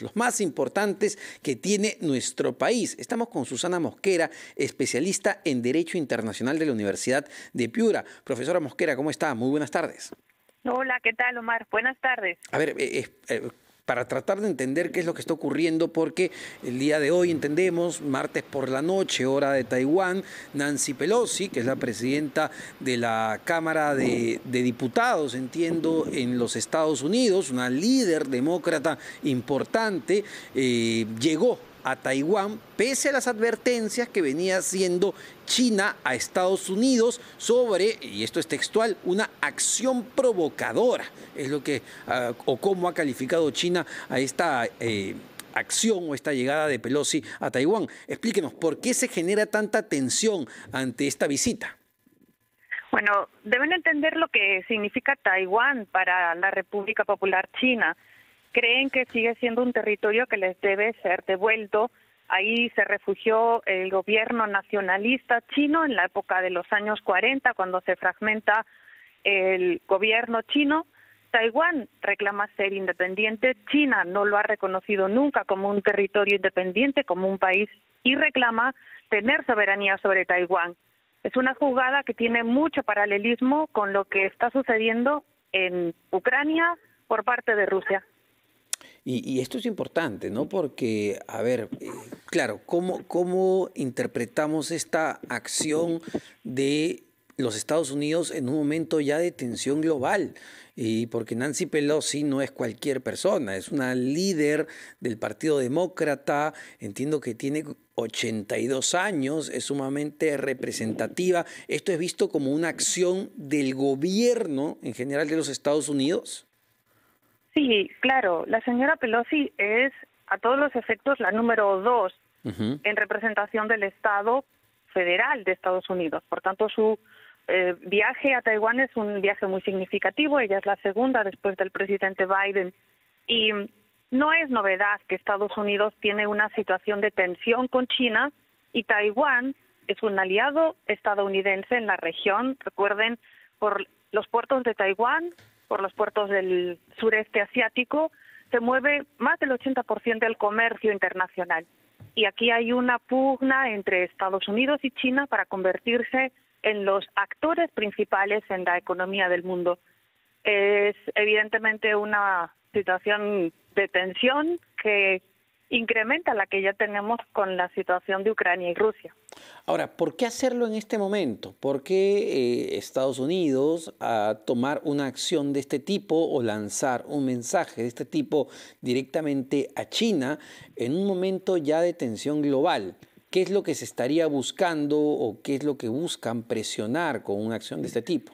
los más importantes que tiene nuestro país. Estamos con Susana Mosquera, especialista en Derecho Internacional de la Universidad de Piura. Profesora Mosquera, ¿cómo está? Muy buenas tardes. Hola, ¿qué tal, Omar? Buenas tardes. A ver, para tratar de entender qué es lo que está ocurriendo, porque el día de hoy entendemos, martes por la noche, hora de Taiwán, Nancy Pelosi, que es la presidenta de la Cámara de Diputados, entiendo, en los Estados Unidos, una líder demócrata importante, llegó a Taiwán, pese a las advertencias que venía haciendo China a Estados Unidos sobre, y esto es textual, una acción provocadora. Es lo que, o cómo ha calificado China a esta acción o esta llegada de Pelosi a Taiwán. Explíquenos, ¿por qué se genera tanta tensión ante esta visita? Bueno, deben entender lo que significa Taiwán para la República Popular China. Creen que sigue siendo un territorio que les debe ser devuelto. Ahí se refugió el gobierno nacionalista chino en la época de los años 40, cuando se fragmenta el gobierno chino. Taiwán reclama ser independiente. China no lo ha reconocido nunca como un territorio independiente, como un país, y reclama tener soberanía sobre Taiwán. Es una jugada que tiene mucho paralelismo con lo que está sucediendo en Ucrania por parte de Rusia. Y esto es importante, ¿no? Porque, a ver, claro, ¿cómo interpretamos esta acción de los Estados Unidos en un momento ya de tensión global? Y porque Nancy Pelosi no es cualquier persona, es una líder del Partido Demócrata, entiendo que tiene 82 años, es sumamente representativa. ¿Esto es visto como una acción del gobierno en general de los Estados Unidos? Sí, claro. La señora Pelosi es, a todos los efectos, la número 2 en representación del Estado federal de Estados Unidos. Por tanto, su viaje a Taiwán es un viaje muy significativo. Ella es la segunda después del presidente Biden. Y no es novedad que Estados Unidos tiene una situación de tensión con China y Taiwán es un aliado estadounidense en la región. Recuerden, por los puertos de Taiwán, por los puertos del sureste asiático, se mueve más del 80% del comercio internacional. Y aquí hay una pugna entre Estados Unidos y China para convertirse en los actores principales en la economía del mundo. Es evidentemente una situación de tensión que incrementa la que ya tenemos con la situación de Ucrania y Rusia. Ahora, ¿por qué hacerlo en este momento? ¿Por qué Estados Unidos a tomar una acción de este tipo o lanzar un mensaje de este tipo directamente a China en un momento ya de tensión global? ¿Qué es lo que se estaría buscando o qué es lo que buscan presionar con una acción de este tipo?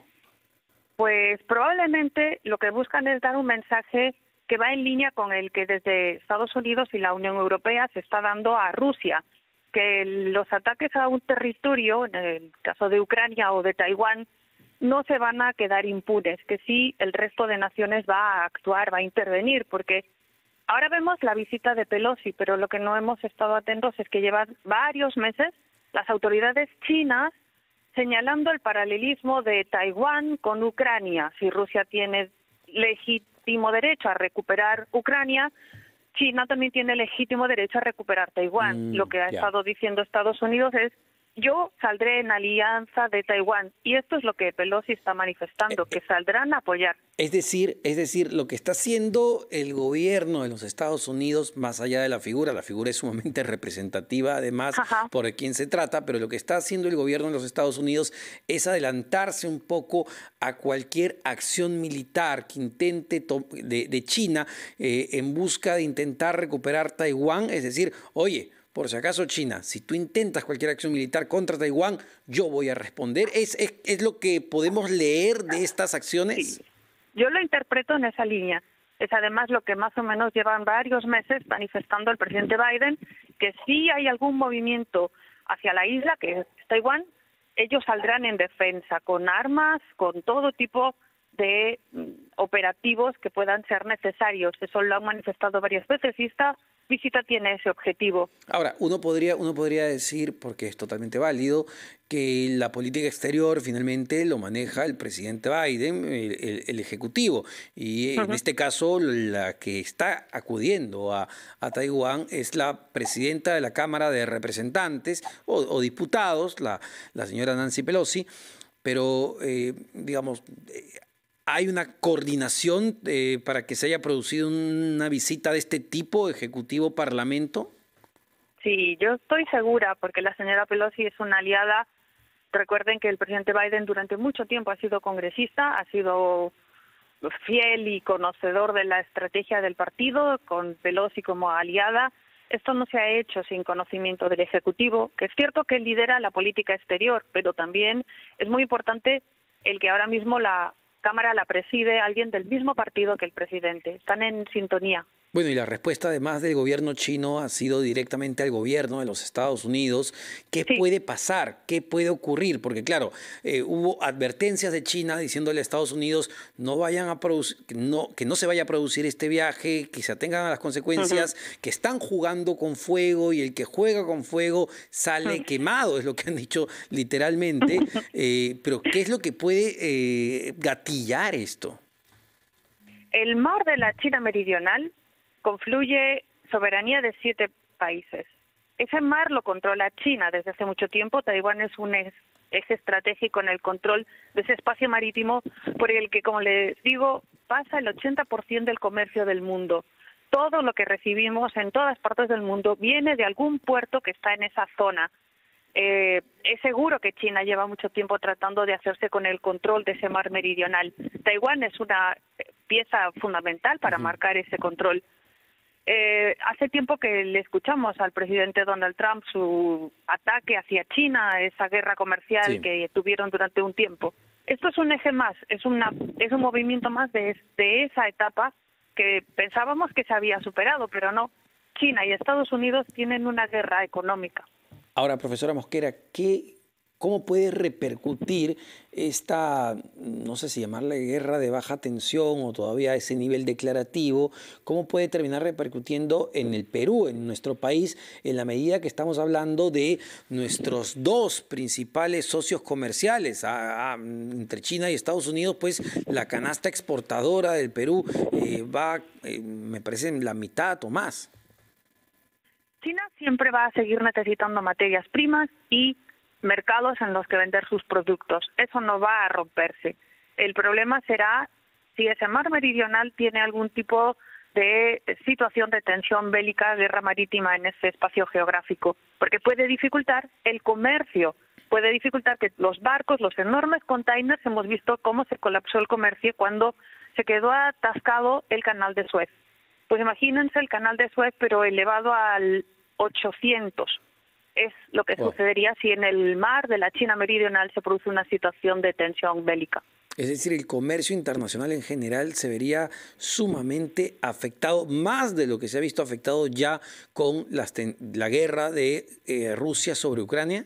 Pues probablemente lo que buscan es dar un mensaje que va en línea con el que desde Estados Unidos y la Unión Europea se está dando a Rusia, que los ataques a un territorio, en el caso de Ucrania o de Taiwán, no se van a quedar impunes, que sí el resto de naciones va a actuar, va a intervenir, porque ahora vemos la visita de Pelosi, pero lo que no hemos estado atentos es que llevan varios meses las autoridades chinas señalando el paralelismo de Taiwán con Ucrania. Si Rusia tiene legítimo derecho a recuperar Ucrania, China también tiene legítimo derecho a recuperar Taiwán. Lo que ha estado diciendo Estados Unidos es: yo saldré en alianza de Taiwán. Y esto es lo que Pelosi está manifestando, que saldrán a apoyar. Es decir, lo que está haciendo el gobierno de los Estados Unidos, más allá de la figura es sumamente representativa, además, por quién se trata, pero lo que está haciendo el gobierno de los Estados Unidos es adelantarse un poco a cualquier acción militar que intente de China en busca de intentar recuperar Taiwán. Es decir, oye, por si acaso, China, si tú intentas cualquier acción militar contra Taiwán, yo voy a responder. ¿Es lo que podemos leer de estas acciones? Sí. Yo lo interpreto en esa línea. Es además lo que más o menos llevan varios meses manifestando el presidente Biden, que si hay algún movimiento hacia la isla, que es Taiwán, ellos saldrán en defensa, con armas, con todo tipo de operativos que puedan ser necesarios. Eso lo han manifestado varias veces y esta visita tiene ese objetivo. Ahora, uno podría decir, porque es totalmente válido, que la política exterior finalmente lo maneja el presidente Biden, el Ejecutivo. Y en este caso, la que está acudiendo a Taiwán es la presidenta de la Cámara de Representantes o Diputados, la señora Nancy Pelosi. Pero, digamos, ¿hay una coordinación para que se haya producido una visita de este tipo, Ejecutivo-Parlamento? Sí, yo estoy segura, porque la señora Pelosi es una aliada. Recuerden que el presidente Biden durante mucho tiempo ha sido congresista, ha sido fiel y conocedor de la estrategia del partido, con Pelosi como aliada. Esto no se ha hecho sin conocimiento del Ejecutivo, que es cierto que lidera la política exterior, pero también es muy importante el que ahora mismo la Cámara la preside alguien del mismo partido que el presidente. Están en sintonía. Bueno, y la respuesta además del gobierno chino ha sido directamente al gobierno de los Estados Unidos. ¿Qué puede pasar? ¿Qué puede ocurrir? Porque claro, hubo advertencias de China diciéndole a Estados Unidos no vayan a producir, que no se vaya a producir este viaje, que se atengan a las consecuencias, que están jugando con fuego y el que juega con fuego sale quemado, es lo que han dicho literalmente. Pero ¿qué es lo que puede gatillar esto? El mar de la China Meridional confluye soberanía de 7 países. Ese mar lo controla China desde hace mucho tiempo. Taiwán es un eje estratégico en el control de ese espacio marítimo por el que, como les digo, pasa el 80% del comercio del mundo. Todo lo que recibimos en todas partes del mundo viene de algún puerto que está en esa zona. Es seguro que China lleva mucho tiempo tratando de hacerse con el control de ese mar meridional. Taiwán es una pieza fundamental para marcar ese control. Hace tiempo que le escuchamos al presidente Donald Trump su ataque hacia China, esa guerra comercial que tuvieron durante un tiempo. Esto es un eje más, es un movimiento más de esa etapa que pensábamos que se había superado, pero no. China y Estados Unidos tienen una guerra económica. Ahora, profesora Mosquera, ¿cómo puede repercutir esta, no sé si llamarle guerra de baja tensión o todavía ese nivel declarativo, cómo puede terminar repercutiendo en el Perú, en nuestro país, en la medida que estamos hablando de nuestros dos principales socios comerciales, entre China y Estados Unidos? Pues la canasta exportadora del Perú va, me parece, en la mitad o más. China siempre va a seguir necesitando materias primas y mercados en los que vender sus productos. Eso no va a romperse. El problema será si ese mar meridional tiene algún tipo de situación de tensión bélica, guerra marítima en ese espacio geográfico, porque puede dificultar el comercio, puede dificultar que los barcos, los enormes containers, hemos visto cómo se colapsó el comercio cuando se quedó atascado el canal de Suez. Pues imagínense el canal de Suez, pero elevado al 800. Es lo que sucedería si en el mar de la China Meridional se produce una situación de tensión bélica. Es decir, el comercio internacional en general se vería sumamente afectado, más de lo que se ha visto afectado ya con la guerra de Rusia sobre Ucrania.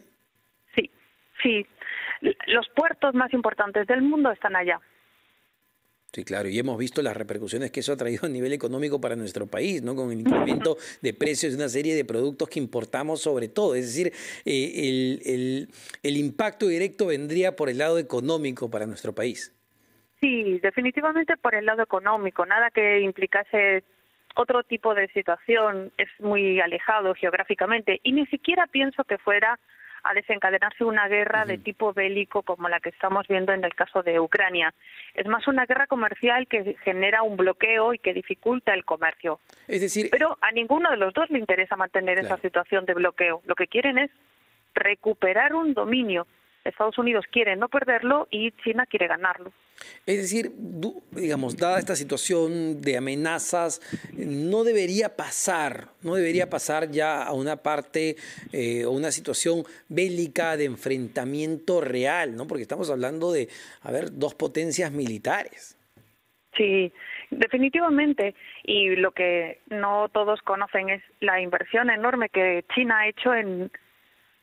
Sí. Los puertos más importantes del mundo están allá. Sí, claro, y hemos visto las repercusiones que eso ha traído a nivel económico para nuestro país, ¿no? Con el incremento de precios de una serie de productos que importamos sobre todo. Es decir, el impacto directo vendría por el lado económico para nuestro país. Sí, definitivamente por el lado económico. Nada que implicase otro tipo de situación. Es muy alejado geográficamente y ni siquiera pienso que fuera a desencadenarse una guerra de tipo bélico como la que estamos viendo en el caso de Ucrania. Es más una guerra comercial que genera un bloqueo y que dificulta el comercio. Es decir, pero a ninguno de los dos le interesa mantener esa situación de bloqueo. Lo que quieren es recuperar un dominio. Estados Unidos quiere no perderlo y China quiere ganarlo. Es decir, digamos, dada esta situación de amenazas, no debería pasar ya a una parte o una situación bélica de enfrentamiento real, ¿no? Porque estamos hablando de, dos potencias militares. Sí, definitivamente. Y lo que no todos conocen es la inversión enorme que China ha hecho en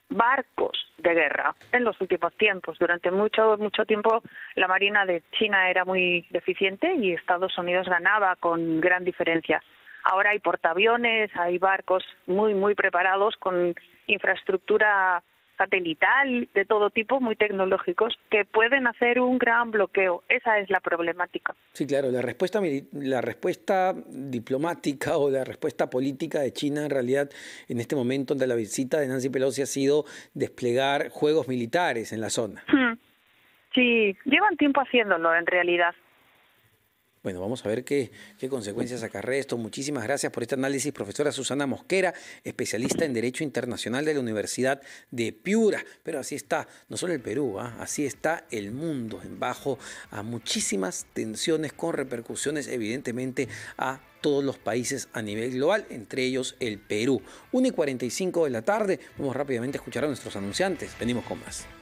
barcos de guerra en los últimos tiempos. Durante mucho tiempo la Marina de China era muy deficiente y Estados Unidos ganaba con gran diferencia. Ahora hay portaaviones, hay barcos muy preparados con infraestructura satelital de todo tipo, muy tecnológicos, que pueden hacer un gran bloqueo. Esa es la problemática. Sí, claro, la respuesta diplomática o la respuesta política de China en realidad en este momento ante la visita de Nancy Pelosi ha sido desplegar juegos militares en la zona. Sí, llevan tiempo haciéndolo en realidad. Bueno, vamos a ver qué consecuencias acarrea esto. Muchísimas gracias por este análisis, profesora Susana Mosquera, especialista en Derecho Internacional de la Universidad de Piura. Pero así está, no solo el Perú, así está el mundo, bajo a muchísimas tensiones con repercusiones evidentemente a todos los países a nivel global, entre ellos el Perú. 1:45 de la tarde, vamos rápidamente a escuchar a nuestros anunciantes. Venimos con más.